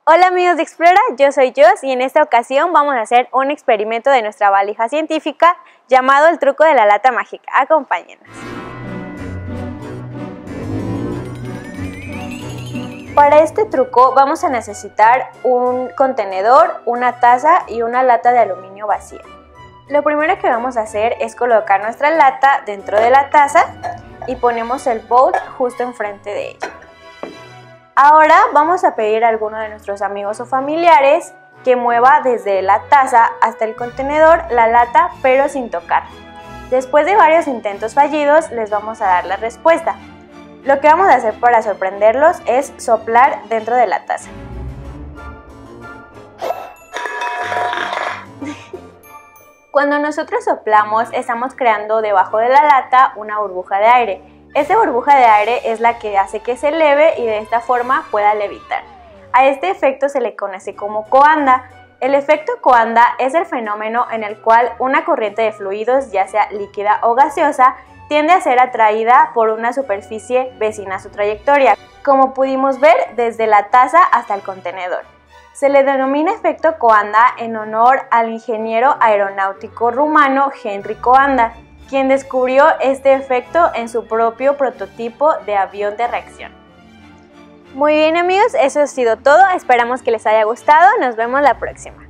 Hola amigos de Explora, yo soy Jos y en esta ocasión vamos a hacer un experimento de nuestra valija científica llamado el truco de la lata mágica. Acompáñenos. Para este truco vamos a necesitar un contenedor, una taza y una lata de aluminio vacía. Lo primero que vamos a hacer es colocar nuestra lata dentro de la taza y ponemos el bowl justo enfrente de ella. Ahora vamos a pedir a alguno de nuestros amigos o familiares que mueva desde la taza hasta el contenedor la lata, pero sin tocar. Después de varios intentos fallidos, les vamos a dar la respuesta. Lo que vamos a hacer para sorprenderlos es soplar dentro de la taza. Cuando nosotros soplamos, estamos creando debajo de la lata una burbuja de aire. Esta burbuja de aire es la que hace que se eleve y de esta forma pueda levitar. A este efecto se le conoce como coanda. El efecto coanda es el fenómeno en el cual una corriente de fluidos, ya sea líquida o gaseosa, tiende a ser atraída por una superficie vecina a su trayectoria, como pudimos ver desde la taza hasta el contenedor. Se le denomina efecto coanda en honor al ingeniero aeronáutico rumano Henry Coanda, quien descubrió este efecto en su propio prototipo de avión de reacción. Muy bien amigos, eso ha sido todo, esperamos que les haya gustado, nos vemos la próxima.